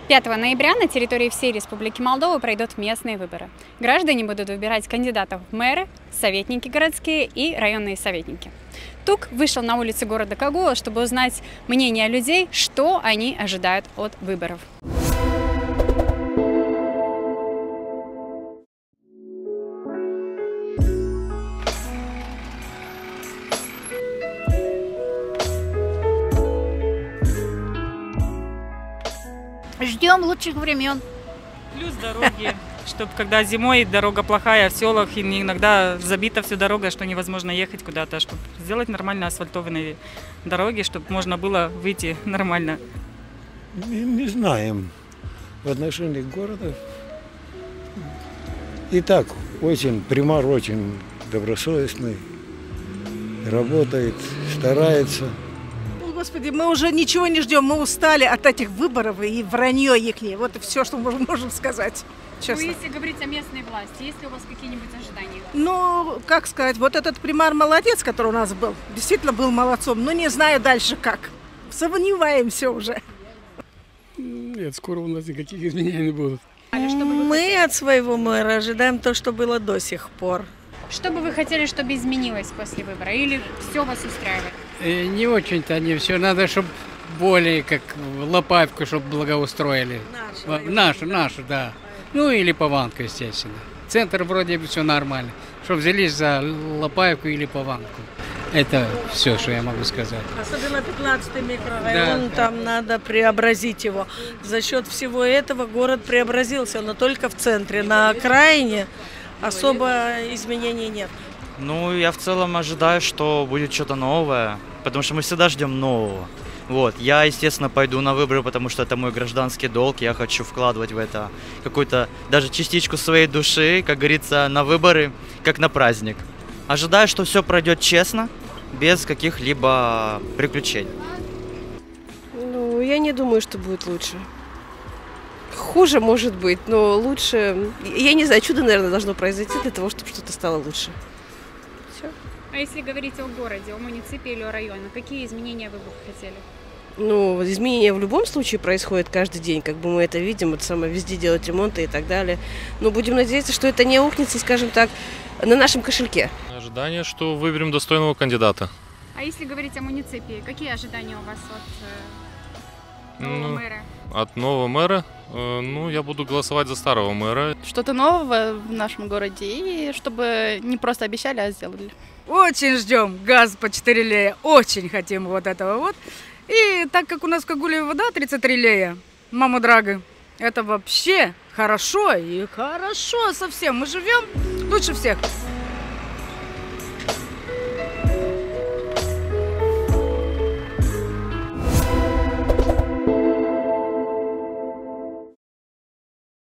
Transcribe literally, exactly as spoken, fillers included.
пятого ноября на территории всей Республики Молдова пройдут местные выборы. Граждане будут выбирать кандидатов в мэры, советники городские и районные советники. ТУК вышел на улицы города Кагула, чтобы узнать мнение людей, что они ожидают от выборов. Ждем лучших времен. Плюс дороги, чтобы когда зимой дорога плохая, в селах и иногда забита все дорога, что невозможно ехать куда-то, чтобы сделать нормально асфальтованные дороги, чтобы можно было выйти нормально. Не, не знаем в отношении города. И так, очень, примар очень добросовестный, работает, старается. Господи, мы уже ничего не ждем, мы устали от этих выборов и вранье их. Вот и все, что мы можем сказать. Честно. Ну, если говорить о местной власти, есть ли у вас какие-нибудь ожидания? Ну, как сказать, вот этот примар молодец, который у нас был, действительно был молодцом, но не знаю дальше как. Сомневаемся уже. Нет, скоро у нас никаких изменений не будут. Мы от своего мэра ожидаем то, что было до сих пор. Что бы вы хотели, чтобы изменилось после выбора? Или все вас устраивает? Э, не очень-то не все. Надо, чтобы более как Лопаевку, чтобы благоустроили. Нашу, нашу, нашу, да. Ну или Паванку, естественно. Центр вроде бы все нормально. Чтобы взялись за Лопаевку или Паванку. Это все, что я могу сказать. Особенно пятнадцатый микрорайон, да, там да. Надо преобразить его. За счет всего этого город преобразился, но только в центре. На окраине особо изменений нет. Ну, я в целом ожидаю, что будет что-то новое, потому что мы всегда ждем нового. Вот, я, естественно, пойду на выборы, потому что это мой гражданский долг, я хочу вкладывать в это какую-то, даже частичку своей души, как говорится, на выборы, как на праздник. Ожидаю, что все пройдет честно, без каких-либо приключений. Ну, я не думаю, что будет лучше. Хуже может быть, но лучше... Я не знаю, чудо, наверное, должно произойти для того, чтобы что-то стало лучше. Все. А если говорить о городе, о муниципе или о районе, какие изменения вы бы хотели? Ну, изменения в любом случае происходят каждый день, как бы мы это видим, это самое, везде делать ремонты и так далее. Но будем надеяться, что это не аукнется, скажем так, на нашем кошельке. Ожидание, что выберем достойного кандидата. А если говорить о муниципе, какие ожидания у вас от э, нового ну, мэра? От нового мэра? Э, ну, я буду голосовать за старого мэра. Что-то нового в нашем городе, и чтобы не просто обещали, а сделали. Очень ждем газ по четыре лея, очень хотим вот этого вот. И так как у нас в Кагуле вода тридцать три лея, мама драга, это вообще хорошо и хорошо совсем. Мы живем лучше всех.